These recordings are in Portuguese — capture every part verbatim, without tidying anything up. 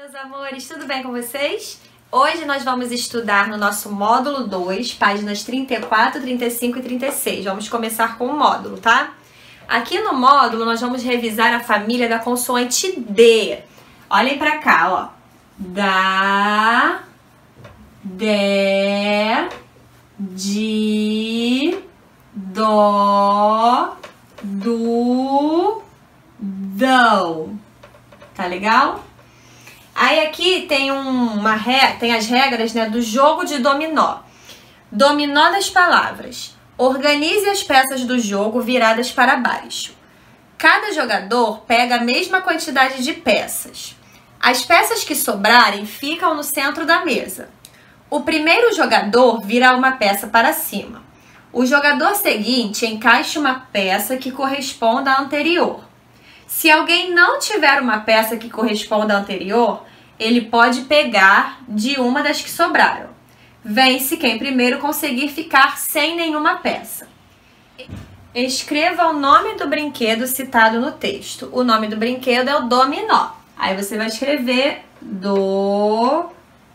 meus amores, tudo bem com vocês? Hoje nós vamos estudar no nosso módulo dois, páginas trinta e quatro, trinta e cinco e trinta e seis. Vamos começar com o módulo, tá? Aqui no módulo nós vamos revisar a família da consoante D. Olhem pra cá, ó. Da, de, di, dó, du, dão. Tá legal? Aí aqui tem, uma re... tem as regras, né, do jogo de dominó. Dominó das palavras. Organize as peças do jogo viradas para baixo. Cada jogador pega a mesma quantidade de peças. As peças que sobrarem ficam no centro da mesa. O primeiro jogador vira uma peça para cima. O jogador seguinte encaixa uma peça que corresponda à anterior. Se alguém não tiver uma peça que corresponda à anterior, ele pode pegar de uma das que sobraram. Vence quem primeiro conseguir ficar sem nenhuma peça. Escreva o nome do brinquedo citado no texto. O nome do brinquedo é o dominó. Aí você vai escrever do,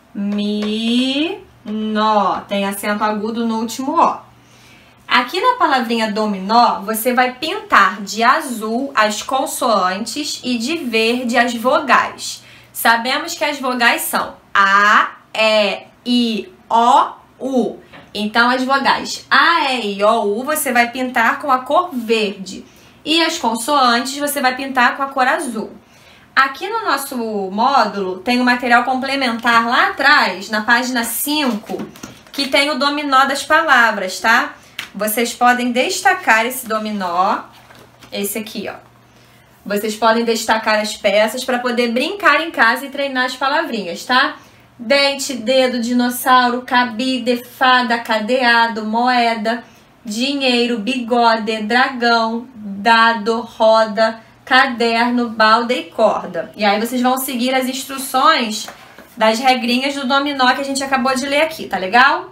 mi, nó. Tem acento agudo no último ó. Aqui na palavrinha dominó, você vai pintar de azul as consoantes e de verde as vogais. Sabemos que as vogais são A, E, I, O, U. Então, as vogais A, E, I, O, U você vai pintar com a cor verde. E as consoantes você vai pintar com a cor azul. Aqui no nosso módulo tem um material complementar lá atrás, na página cinco, que tem o dominó das palavras, tá? Vocês podem destacar esse dominó, esse aqui, ó. Vocês podem destacar as peças para poder brincar em casa e treinar as palavrinhas, tá? Dente, dedo, dinossauro, cabide, fada, cadeado, moeda, dinheiro, bigode, dragão, dado, roda, caderno, balda e corda. E aí vocês vão seguir as instruções das regrinhas do dominó que a gente acabou de ler aqui, tá legal?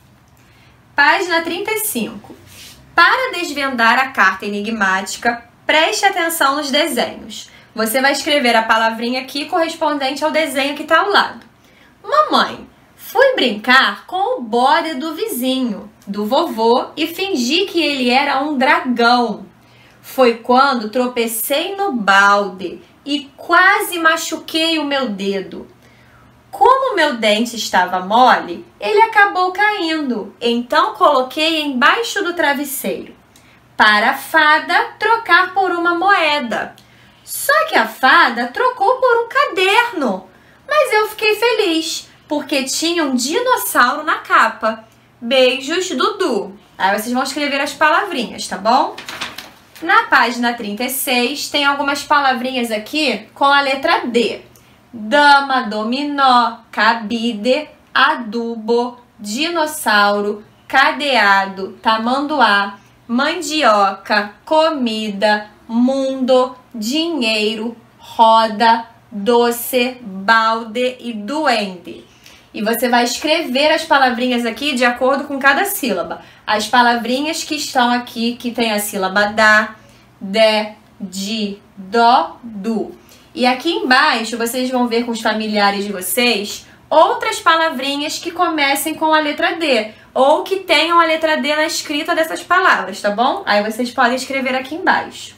Página trinta e cinco. Para desvendar a carta enigmática, preste atenção nos desenhos. Você vai escrever a palavrinha aqui correspondente ao desenho que está ao lado. Mamãe, fui brincar com o bode do vizinho, do vovô, e fingi que ele era um dragão. Foi quando tropecei no balde e quase machuquei o meu dedo. Como meu dente estava mole, ele acabou caindo, então coloquei embaixo do travesseiro, para a fada trocar por uma moeda. Só que a fada trocou por um caderno, mas eu fiquei feliz, porque tinha um dinossauro na capa. Beijos, Dudu. Aí vocês vão escrever as palavrinhas, tá bom? Na página trinta e seis tem algumas palavrinhas aqui com a letra D. Dama, dominó, cabide, adubo, dinossauro, cadeado, tamanduá, mandioca, comida, mundo, dinheiro, roda, doce, balde e duende. E você vai escrever as palavrinhas aqui de acordo com cada sílaba. As palavrinhas que estão aqui, que tem a sílaba da, de, di, dó, du. E aqui embaixo vocês vão ver com os familiares de vocês outras palavrinhas que comecem com a letra D ou que tenham a letra D na escrita dessas palavras, tá bom? Aí vocês podem escrever aqui embaixo.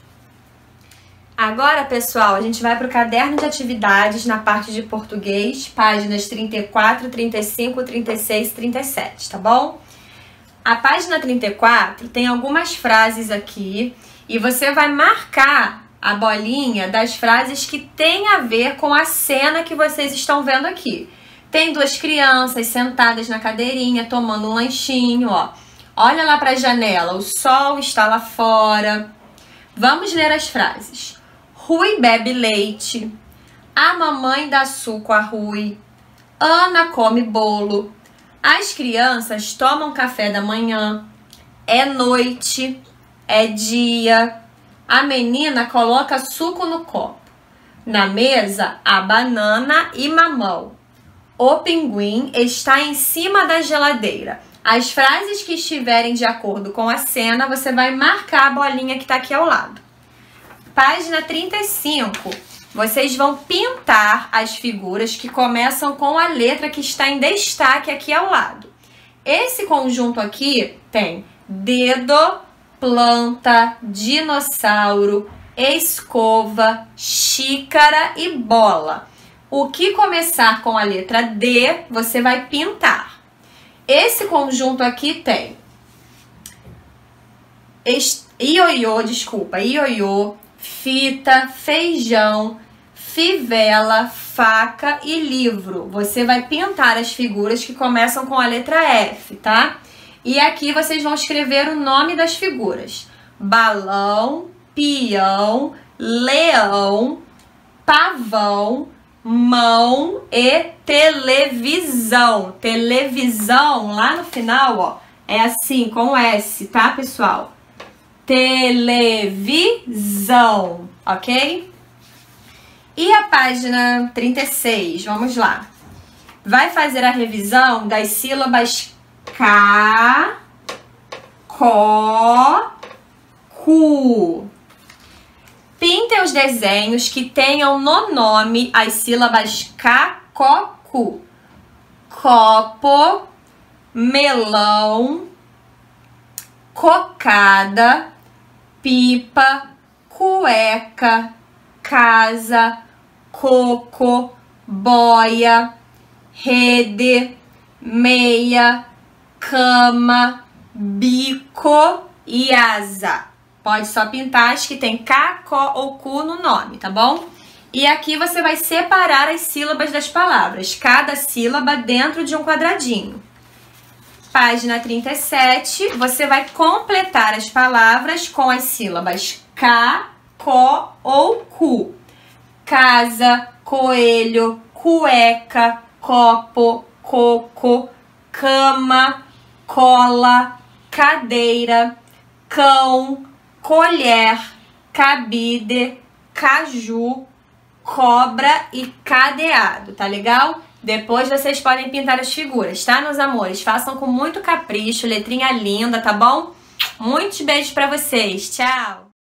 Agora, pessoal, a gente vai para o caderno de atividades na parte de português, páginas trinta e quatro, trinta e cinco, trinta e seis e trinta e sete, tá bom? A página trinta e quatro tem algumas frases aqui e você vai marcar a bolinha das frases que tem a ver com a cena que vocês estão vendo aqui. Tem duas crianças sentadas na cadeirinha, tomando um lanchinho, ó. Olha lá para a janela, o sol está lá fora. Vamos ler as frases. Rui bebe leite. A mamãe dá suco a Rui. Ana come bolo. As crianças tomam café da manhã. É noite. É dia. A menina coloca suco no copo. Na mesa, há banana e mamão. O pinguim está em cima da geladeira. As frases que estiverem de acordo com a cena, você vai marcar a bolinha que está aqui ao lado. Página trinta e cinco vocês vão pintar as figuras que começam com a letra que está em destaque aqui ao lado. Esse conjunto aqui tem dedo, planta, dinossauro, escova, xícara e bola. O que começar com a letra D, você vai pintar. Esse conjunto aqui tem ioiô, desculpa, ioiô, fita, feijão, fivela, faca e livro. Você vai pintar as figuras que começam com a letra F, tá? E aqui vocês vão escrever o nome das figuras: balão, peão, leão, pavão, mão e televisão. Televisão, lá no final, ó, é assim, com S, tá, pessoal? Televisão, ok? E a página trinta e seis, vamos lá. Vai fazer a revisão das sílabas K, Có, Cu. Pinte os desenhos que tenham no nome as sílabas K, Có, Cu. Copo, melão, cocada, pipa, cueca, casa, coco, boia, rede, meia, cama, bico e asa. Pode só pintar as que tem K, Có ou Cu no nome, tá bom? E aqui você vai separar as sílabas das palavras, cada sílaba dentro de um quadradinho. Página trinta e sete, você vai completar as palavras com as sílabas K, Có ou Cu. Casa, coelho, cueca, copo, coco, cama, cola, cadeira, cão, colher, cabide, caju, cobra e cadeado, tá legal? Depois vocês podem pintar as figuras, tá, meus amores? Façam com muito capricho, letrinha linda, tá bom? Muitos beijos pra vocês, tchau!